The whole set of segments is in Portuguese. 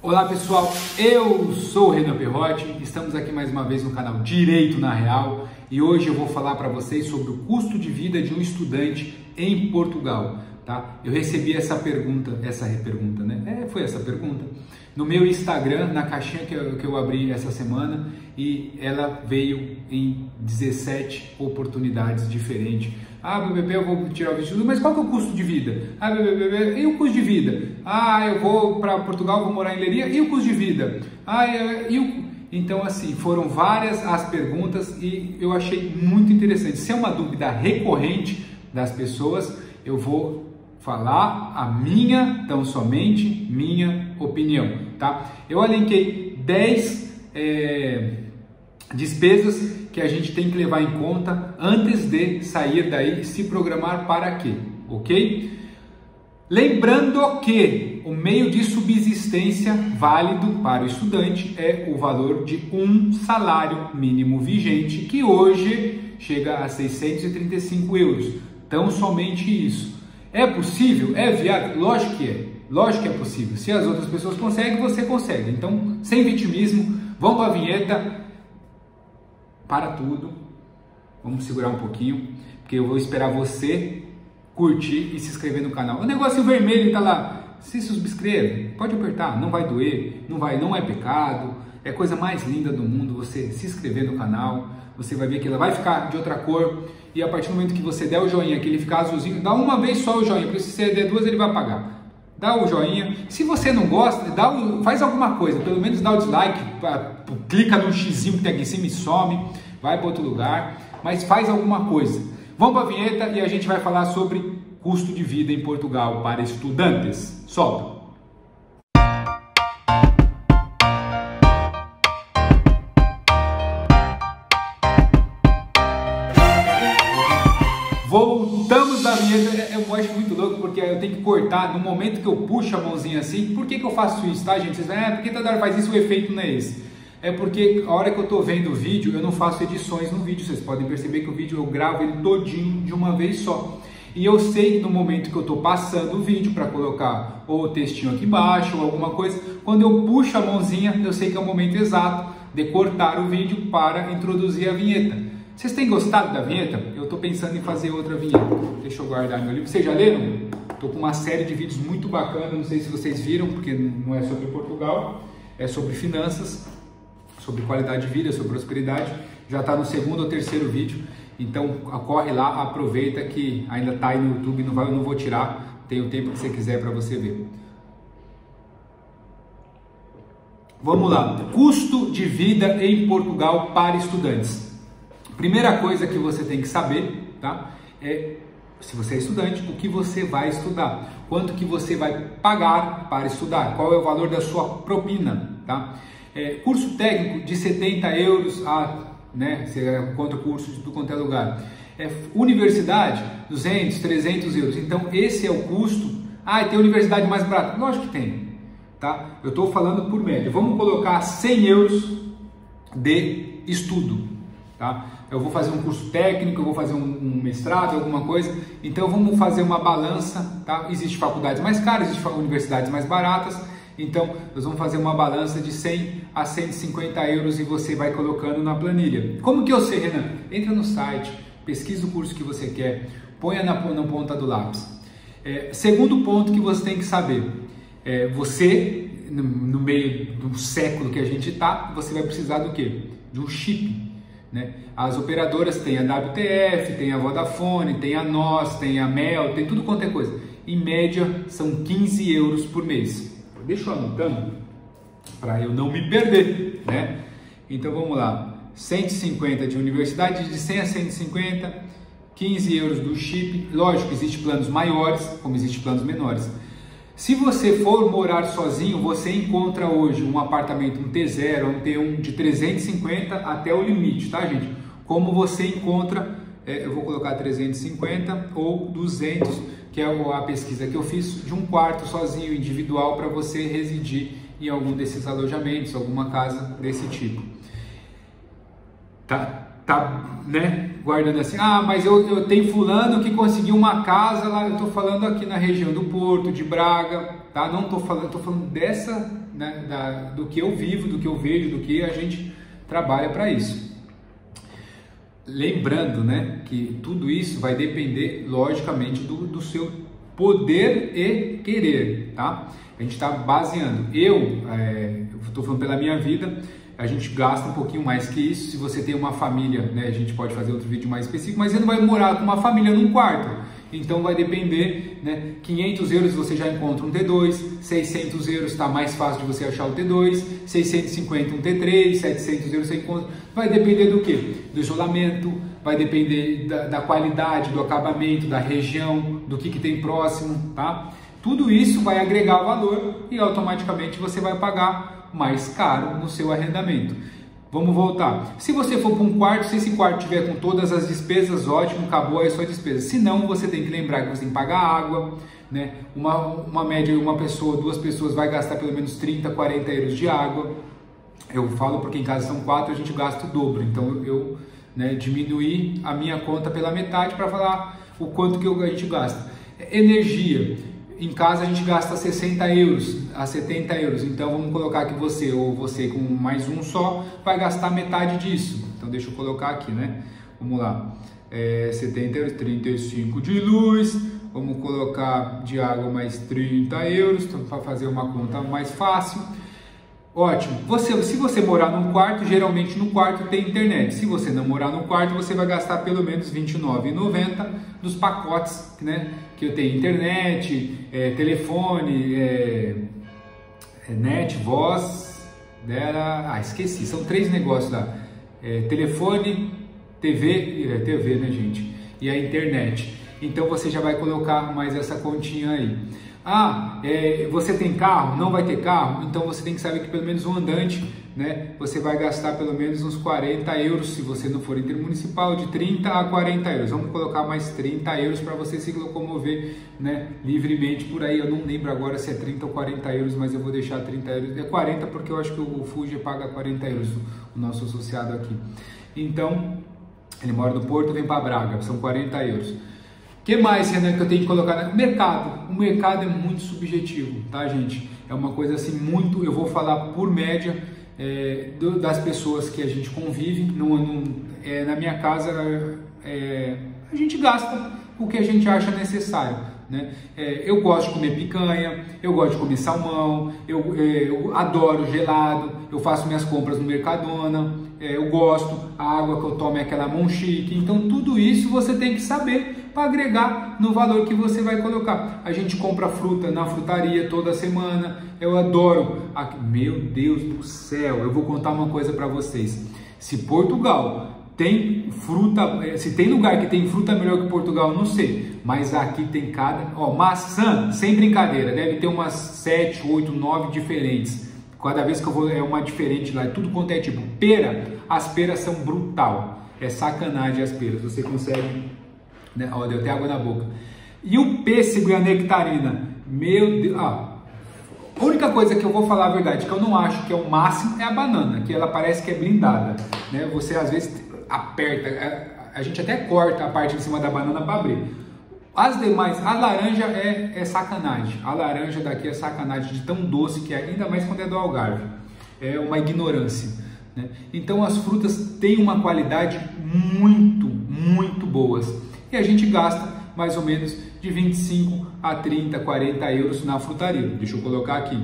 Olá pessoal, eu sou o Renan Perrotti, estamos aqui mais uma vez no canal Direito na Real e hoje eu vou falar para vocês sobre o custo de vida de um estudante em Portugal, tá? Eu recebi essa pergunta, foi essa pergunta, no meu Instagram, na caixinha que eu abri essa semana e ela veio em 17 oportunidades diferentes. Ah, BBB, eu vou tirar o visto, mas qual que é o custo de vida? Ah, BBB, e o custo de vida? Ah, eu vou para Portugal, vou morar em Leiria, e o custo de vida? Ah, Então, assim, foram várias as perguntas e eu achei muito interessante. Se é uma dúvida recorrente das pessoas, eu vou falar a minha, tão somente minha opinião, tá? Eu elenquei 10 despesas que a gente tem que levar em conta antes de sair daí e se programar para quê, ok? Lembrando que o meio de subsistência válido para o estudante é o valor de um salário mínimo vigente, que hoje chega a 635 euros. Então, somente isso. É possível? É viável? Lógico que é. Lógico que é possível. Se as outras pessoas conseguem, você consegue. Então, sem vitimismo, vamos para a vinheta. Para tudo. Vamos segurar um pouquinho, porque eu vou esperar você curtir e se inscrever no canal. O negocinho vermelho está lá. Se subscreve, pode apertar, não vai doer, não é pecado. É a coisa mais linda do mundo você se inscrever no canal. Você vai ver que ela vai ficar de outra cor. E a partir do momento que você der o joinha, que ele ficar azulzinho, dá uma vez só o joinha, porque se você der duas ele vai apagar. Dá o joinha. Se você não gosta, faz alguma coisa, pelo menos dá o dislike, clica no xizinho que tem aqui em cima e some, vai para outro lugar, mas faz alguma coisa. Vamos para a vinheta e a gente vai falar sobre custo de vida em Portugal para estudantes. Solta! Voltamos da vinheta. Eu acho muito louco porque eu tenho que cortar no momento que eu puxo a mãozinha assim. Por que eu faço isso, tá, gente? Vocês falam, porque toda hora faz isso, o efeito não é esse. É porque a hora que eu tô vendo o vídeo, eu não faço edições no vídeo. Vocês podem perceber que o vídeo eu gravo ele todinho de uma vez só. E eu sei que no momento que eu tô passando o vídeo para colocar ou o textinho aqui embaixo ou alguma coisa, quando eu puxo a mãozinha, eu sei que é o momento exato de cortar o vídeo para introduzir a vinheta. Vocês têm gostado da vinheta? Eu estou pensando em fazer outra vinheta. Deixa eu guardar meu livro. Vocês já leram? Estou com uma série de vídeos muito bacana. Não sei se vocês viram, porque não é sobre Portugal. É sobre finanças, sobre qualidade de vida, sobre prosperidade. Já está no segundo ou terceiro vídeo. Então, corre lá, aproveita que ainda está aí no YouTube. Eu não vou tirar. Tem o tempo que você quiser para você ver. Vamos lá. Custo de vida em Portugal para estudantes. Primeira coisa que você tem que saber, tá? É, se você é estudante, o que você vai estudar, quanto que você vai pagar para estudar, qual é o valor da sua propina, tá? Curso técnico de 70 euros, você encontra curso de tudo quanto é lugar. Universidade, 200, 300 euros, então esse é o custo. Tem universidade mais barata? Lógico que tem, tá? Eu estou falando por média, vamos colocar 100 euros de estudo, tá? Eu vou fazer um curso técnico, eu vou fazer um mestrado, alguma coisa, então vamos fazer uma balança, tá? Existem faculdades mais caras, existem universidades mais baratas, então nós vamos fazer uma balança de 100 a 150 euros e você vai colocando na planilha. Como que eu sei, Renan? Entra no site, pesquisa o curso que você quer, ponha na ponta do lápis. Segundo ponto que você tem que saber, você, no meio do século que a gente está, você vai precisar do quê? De um chip. As operadoras têm a WTF, tem a Vodafone, tem a NOS, tem a Mel, tem tudo quanto é coisa. Em média são 15 euros por mês. Deixa eu anotando para eu não me perder, né? Então vamos lá, 150 de universidade, de 100 a 150, 15 euros do chip. Lógico, existem planos maiores, como existem planos menores. Se você for morar sozinho, você encontra hoje um apartamento, um T0, um T1 de 350 até o limite, tá, gente? Como você encontra, eu vou colocar 350 ou 200, que é a pesquisa que eu fiz, de um quarto sozinho, individual, para você residir em algum desses alojamentos, alguma casa desse tipo. Tá? tá, né, guardando assim, mas eu tenho fulano que conseguiu uma casa lá, eu tô falando aqui na região do Porto, de Braga, tá? Não tô falando, tô falando dessa, né, do que eu vivo, do que eu vejo, do que a gente trabalha para isso. Lembrando, né, que tudo isso vai depender, logicamente, do seu poder e querer, tá? A gente está baseando, eu estou falando pela minha vida, a gente gasta um pouquinho mais que isso. Se você tem uma família, né, a gente pode fazer outro vídeo mais específico, mas você não vai morar com uma família num quarto, então vai depender, né, 500 euros você já encontra um T2, 600 euros está mais fácil de você achar o T2, 650 um T3, 700 euros você encontra, vai depender do que? Do isolamento, vai depender da qualidade, do acabamento, da região, do que tem próximo, tá? Tudo isso vai agregar valor e automaticamente você vai pagar mais caro no seu arrendamento. Vamos voltar. Se você for para um quarto, se esse quarto tiver com todas as despesas, ótimo, acabou a sua despesa. Se não, você tem que lembrar que você tem que pagar água, né? Uma média, uma pessoa, duas pessoas vai gastar pelo menos 30, 40 euros de água. Eu falo porque em casa são 4, a gente gasta o dobro. Então eu diminuí a minha conta pela metade para falar o quanto que a gente gasta. Energia. Em casa a gente gasta 60 euros a 70 euros, então vamos colocar que você ou você com mais um só vai gastar metade disso. Então deixa eu colocar aqui, né? Vamos lá, 70 euros, 35 de luz, vamos colocar de água mais 30 euros, para fazer uma conta mais fácil. Ótimo, se você morar num quarto, geralmente no quarto tem internet. Se você não morar no quarto, você vai gastar pelo menos R$ 29,90 dos pacotes, né? Que eu tenho internet, telefone, net, voz, esqueci, são 3 negócios lá, telefone, TV, né, gente, e a internet. Então você já vai colocar mais essa continha aí. Você tem carro? Não vai ter carro? Então você tem que saber que pelo menos um andante, né, você vai gastar pelo menos uns 40 euros, se você não for intermunicipal, de 30 a 40 euros. Vamos colocar mais 30 euros para você se locomover, né, livremente por aí. Eu não lembro agora se é 30 ou 40 euros, mas eu vou deixar 30 euros. É 40 porque eu acho que o Fuji paga 40 euros, o nosso associado aqui. Então, ele mora no Porto, vem para Braga, são 40 euros. O que mais, Renan, que eu tenho que colocar? Mercado. O mercado é muito subjetivo, tá, gente? É uma coisa assim muito, eu vou falar por média das pessoas que a gente convive. Na minha casa, a gente gasta o que a gente acha necessário, né? Eu gosto de comer picanha, eu gosto de comer salmão, eu adoro gelado, eu faço minhas compras no Mercadona, eu gosto, a água que eu tomo é aquela Monchique. Então tudo isso você tem que saber para agregar no valor que você vai colocar. A gente compra fruta na frutaria toda semana, eu adoro. Meu Deus do céu, eu vou contar uma coisa para vocês. Se Portugal tem fruta, se tem lugar que tem fruta melhor que Portugal, não sei, mas aqui tem maçã, sem brincadeira, deve ter umas 7, 8, 9 diferentes. Cada vez que eu vou é uma diferente lá, tudo quanto é tipo. Pera, as peras são brutal, é sacanagem as peras, você consegue, né? Deu até água na boca. E o pêssego e a nectarina, meu Deus, a única coisa que eu vou falar a verdade, que eu não acho que é o máximo, é a banana, que ela parece que é blindada, né? Você às vezes aperta, a gente até corta a parte de cima da banana para abrir. As demais, a laranja é sacanagem, a laranja daqui é sacanagem de tão doce que é, ainda mais quando é do Algarve, é uma ignorância, né? Então as frutas têm uma qualidade muito, muito boas e a gente gasta mais ou menos de 25 a 30, 40 euros na frutaria. Deixa eu colocar aqui.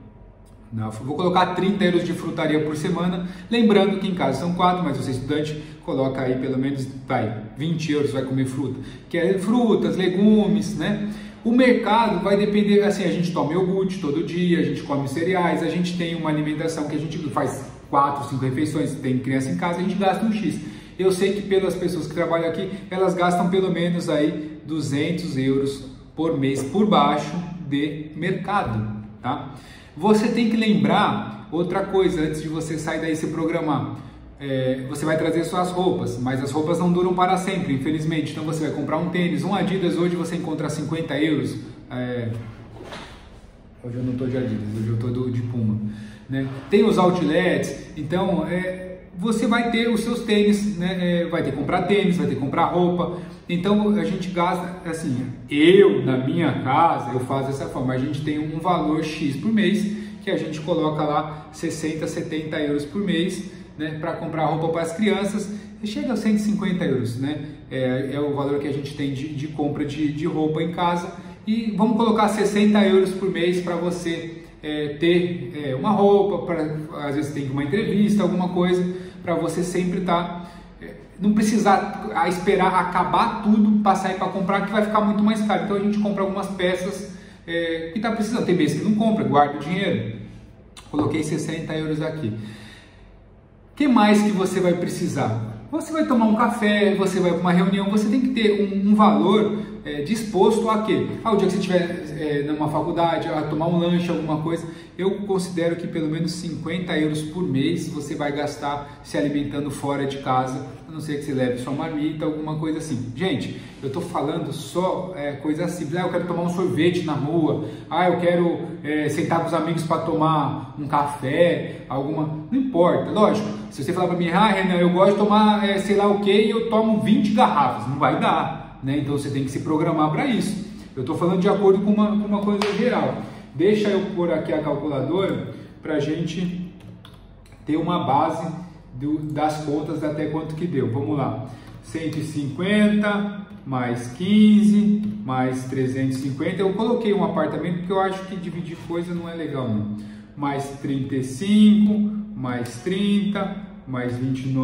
Vou colocar 30 euros de frutaria por semana. Lembrando que em casa são 4, mas você estudante, coloca aí pelo menos 20 euros, vai comer fruta. Que é frutas, legumes, né? O mercado vai depender, assim, a gente toma iogurte todo dia, a gente come cereais, a gente tem uma alimentação que a gente faz 4, 5 refeições, tem criança em casa, a gente gasta um X. Eu sei que pelas pessoas que trabalham aqui, elas gastam pelo menos aí 200 euros por mês por baixo de mercado, tá? Você tem que lembrar outra coisa antes de você sair daí e se programar. Você vai trazer suas roupas, mas as roupas não duram para sempre, infelizmente. Então você vai comprar um tênis, um Adidas, hoje você encontra 50 euros. Hoje eu não estou de Adidas, hoje eu estou de Puma, né? Tem os outlets, então você vai ter os seus tênis, né? Vai ter que comprar tênis, vai ter que comprar roupa. Então a gente gasta, assim, na minha casa, eu faço dessa forma, a gente tem um valor X por mês, que a gente coloca lá 60, 70 euros por mês, né, para comprar roupa para as crianças, e chega a 150 euros, né? É o valor que a gente tem de compra de roupa em casa, e vamos colocar 60 euros por mês para você ter uma roupa, às vezes tem uma entrevista, alguma coisa, para você sempre estar, não precisar esperar acabar tudo para sair para comprar, que vai ficar muito mais caro. Então a gente compra algumas peças que está precisando, tem meses que não compra, guarda o dinheiro. Coloquei 60 euros aqui. O que mais que você vai precisar? Você vai tomar um café, você vai para uma reunião, você tem que ter um valor disposto a quê? O dia que você estiver numa faculdade, a tomar um lanche, alguma coisa, eu considero que pelo menos 50 euros por mês você vai gastar se alimentando fora de casa, a não ser que você leve sua marmita, alguma coisa assim. Gente, eu estou falando só coisa simples. Eu quero tomar um sorvete na rua, eu quero sentar com os amigos para tomar um café, não importa, lógico. Se você falar para mim, Renan, eu gosto de tomar sei lá o que e eu tomo 20 garrafas, não vai dar, né? Então você tem que se programar para isso. Eu estou falando de acordo com uma coisa geral. Deixa eu pôr aqui a calculadora para a gente ter uma base das contas até quanto que deu. Vamos lá, 150 mais 15 mais 350. Eu coloquei um apartamento porque eu acho que dividir coisa não é legal não. Mais 35 mais 30 mais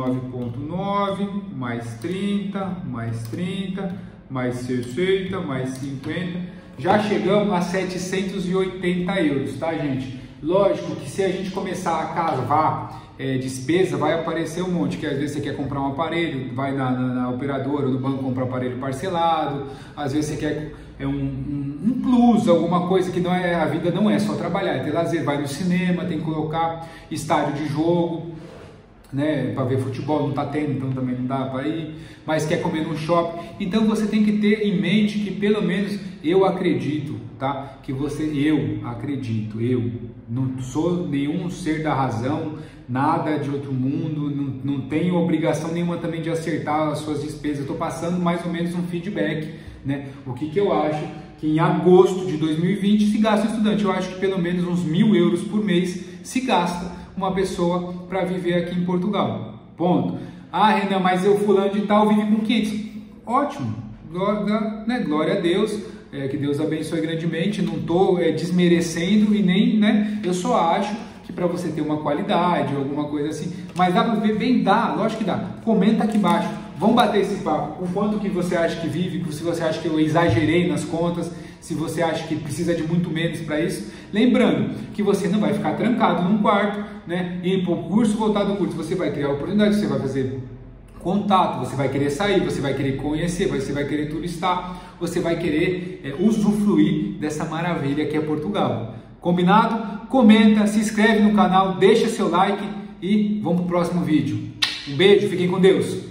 29,9 mais 30 mais 30 mais 60 mais 50. Já chegamos a 780 euros, tá, gente? Lógico que se a gente começar a cavar despesa, vai aparecer um monte, que às vezes você quer comprar um aparelho, vai na operadora ou no banco comprar um aparelho parcelado, às vezes você quer um plus, alguma coisa que a vida não é só trabalhar, é ter lazer, vai no cinema, tem que colocar estádio de jogo, né, para ver futebol, não está tendo, então também não dá para ir, mas quer comer no shopping. Então você tem que ter em mente que pelo menos eu acredito, tá? Que eu não sou nenhum ser da razão, nada de outro mundo, não tenho obrigação nenhuma também de acertar as suas despesas. Eu estou passando mais ou menos um feedback, né? O que eu acho que em agosto de 2020 se gasta um estudante. Eu acho que pelo menos uns 1.000 euros por mês se gasta uma pessoa para viver aqui em Portugal. Ponto. Renan, mas fulano de tal vive com 500. Ótimo. Glória a Deus. Que Deus abençoe grandemente. Não estou desmerecendo e nem, né? Eu só acho que para você ter uma qualidade, alguma coisa assim. Mas dá para ver bem? Dá, lógico que dá. Comenta aqui embaixo. Vamos bater esse papo. O quanto que você acha que vive, se você acha que eu exagerei nas contas, se você acha que precisa de muito menos para isso. Lembrando que você não vai ficar trancado num quarto, né? Ir para o curso, voltar do curso. Você vai criar oportunidade, você vai fazer contato, você vai querer sair, você vai querer conhecer, você vai querer turistar, você vai querer usufruir dessa maravilha que é Portugal. Combinado? Comenta, se inscreve no canal, deixa seu like e vamos para o próximo vídeo. Um beijo, fiquem com Deus!